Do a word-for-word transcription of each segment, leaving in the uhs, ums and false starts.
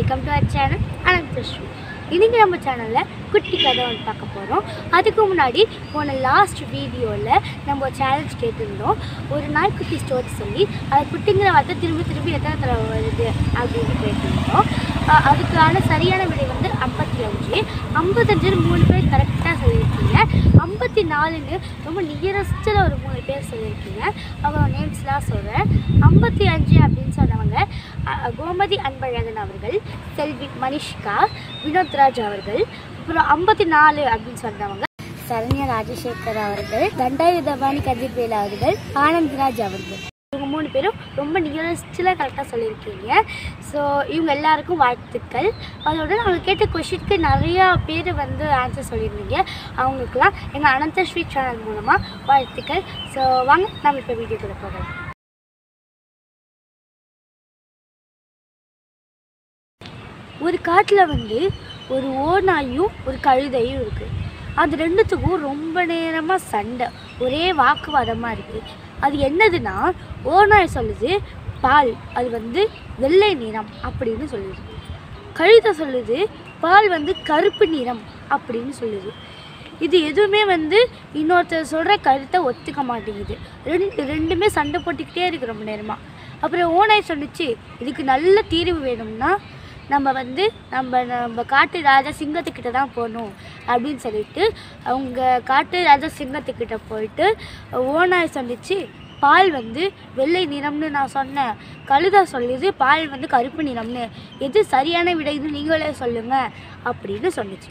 Welcome to our channel Ananthasri. இன்றைக்கி நம்ம சேனலில் குட்டி கதை ஒன்று பார்க்க போகிறோம். அதுக்கு முன்னாடி போன லாஸ்ட் வீடியோவில் நம்ம ஒரு சேலஞ்ச் கேட்டிருந்தோம். ஒரு நாய்க்குட்டி ஸ்டோரி சொல்லி அது குட்டிங்கிற வார்த்தை திரும்பி திரும்பி எத்தனை தடவை வருது அப்படின்னு கேட்டிருந்தோம். அதுக்கான சரியான விடை வந்து ஐம்பத்தி அஞ்சு ஐம்பத்தஞ்சுன்னு மூணு பேர் கரெக்டாக சொல்லியிருக்கீங்க. ஐம்பத்தி நாலுன்னு ரொம்ப நியரஸ்டில் ஒரு மூணு பேர் சொல்லியிருக்கீங்க. அவங்க நேம்ஸ்லாம் சொல்கிறேன். ஐம்பத்தி அஞ்சு அப்படின்னு சொன்னவங்க கோமதி அன்பழகன் அவர்கள், செல்வி மனிஷ்கா, வினோத்ராஜ் அவர்கள். அப்புறம் ஐம்பத்தி நாலு அப்படின்னு சொன்னவங்க சரண்யா ராஜசேகர் அவர்கள், தண்டாயுதபாணி கதிர்வேல் அவர்கள், ஆனந்த்ராஜ் அவர்கள். இவங்க மூணு பேரும் ரொம்ப நியரஸ்டில் கரெக்டாக சொல்லியிருக்கீங்க. ஸோ இவங்க எல்லாருக்கும் வாழ்த்துக்கள். அதோட அவங்க கேட்ட கொஷினுக்கு நிறையா பேர் வந்து ஆன்சர் சொல்லியிருந்தீங்க. அவங்களுக்குலாம் எங்கள் அனந்தஸ்ரீ சேனல் மூலமாக வாழ்த்துக்கள். ஸோ வாங்க நம்ம இப்போ வீடியோக்குள்ள போகலாம். ஒரு காட்டில் வந்து ஒரு ஓநாயும் ஒரு கழுதையும் இருக்குது. அது ரெண்டுத்துக்கும் ரொம்ப நேரமாக சண்டை, ஒரே வாக்குவாதமாக இருக்குது. அது என்னதுன்னா, ஓநாய் சொல்லுது பால் அது வந்து வெள்ளை நிறம் அப்படின்னு சொல்லுது. கழுதை சொல்லுது பால் வந்து கருப்பு நிறம் அப்படின்னு சொல்லுது. இது எதுவுமே வந்து இன்னொருத்தர் சொல்கிற கருத்தை ஒத்துக்க மாட்டேங்குது. ரெண்டு ரெண்டுமே சண்டை போட்டுக்கிட்டே இருக்கு ரொம்ப நேரமாக. அப்புறம் ஓநாய் சொன்னிச்சு, இதுக்கு நல்ல தீர்வு வேணும்னா நம்ம வந்து நம்ம நம்ம காட்டு ராஜா சிங்கத்துக்கிட்ட தான் போகணும் அப்படின்னு சொல்லிட்டு அவங்க காட்டு ராஜா சிங்கத்துக்கிட்ட போயிட்டு ஓநாய் சொன்னிச்சு பால் வந்து வெள்ளை நிறம்னு நான் சொன்னேன், கழுதை சொல்லுது பால் வந்து கருப்பு நிறம்னு, எது சரியான விடைன்னு நீங்களே சொல்லுங்க அப்படின்னு சொன்னிச்சு.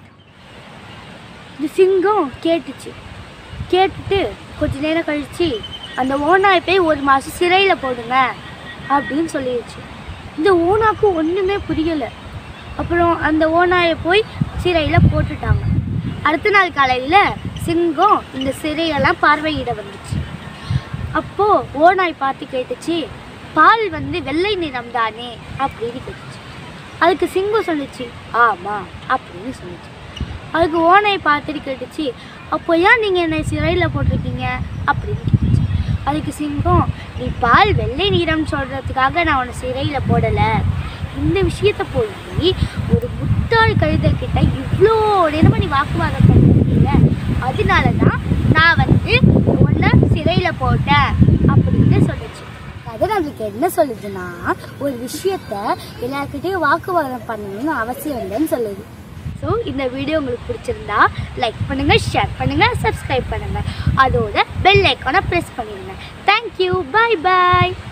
இந்த சிங்கம் கேட்டுச்சு. கேட்டுட்டு கொஞ்ச நேரம் கழிச்சு அந்த ஓநாய் போய் ஒரு மாதம் சிறையில் போடுங்க அப்படின்னு சொல்லிடுச்சு. இந்த ஓனாக்கு ஒன்றுமே புரியலை. அப்புறம் அந்த ஓநாயை போய் சிறையில் போட்டுட்டாங்க. அடுத்த நாள் காலையில் சிங்கம் இந்த சிறையெல்லாம் பார்வையிட வந்துச்சு. அப்போது ஓநாய் பார்த்து கேட்டுச்சு, பால் வந்து வெள்ளை நிறம் தானே அப்படின்னு கேட்டுச்சு. அதுக்கு சிங்கம் சொல்லிச்சு ஆமாம் அப்படின்னு சொல்லிச்சு. அதுக்கு ஓநாயை பார்த்துட்டு கேட்டுச்சு, அப்போ ஏன் நீங்கள் என்னை சிறையில் போட்டிருக்கீங்க அப்படின்னு கேட்டுச்சு. அதுக்கு சிங்கம், நீ பால் வெள்ளை நிறம் சொல்கிறதுக்காக நான் உன்னை சிறையில் போடலை. இந்த விஷயத்தை போய் ஒரு முட்டாள் கழுதைக்கிட்ட இவ்வளோ நேரமாக நீ வாக்குவாதம் பண்ணிருக்கீங்க, அதனால தான் நான் வந்து உன்னை சிறையில் போட்டேன் அப்படின்னு சொல்லிச்சு. அது நம்மளுக்கு என்ன சொல்லுதுன்னா, ஒரு விஷயத்த எல்லாருக்கிட்டையும் வாக்குவாதம் பண்ணணும்னு அவசியம் இல்லைன்னு சொல்லுது. ஸோ இந்த வீடியோ உங்களுக்கு பிடிச்சிருந்தா லைக் பண்ணுங்கள், ஷேர் பண்ணுங்கள், சப்ஸ்கிரைப் பண்ணுங்கள், அதோட பெல் ஐக்கானை ப்ரெஸ் பண்ணிடுங்க. தேங்க்யூ, பாய் பாய்.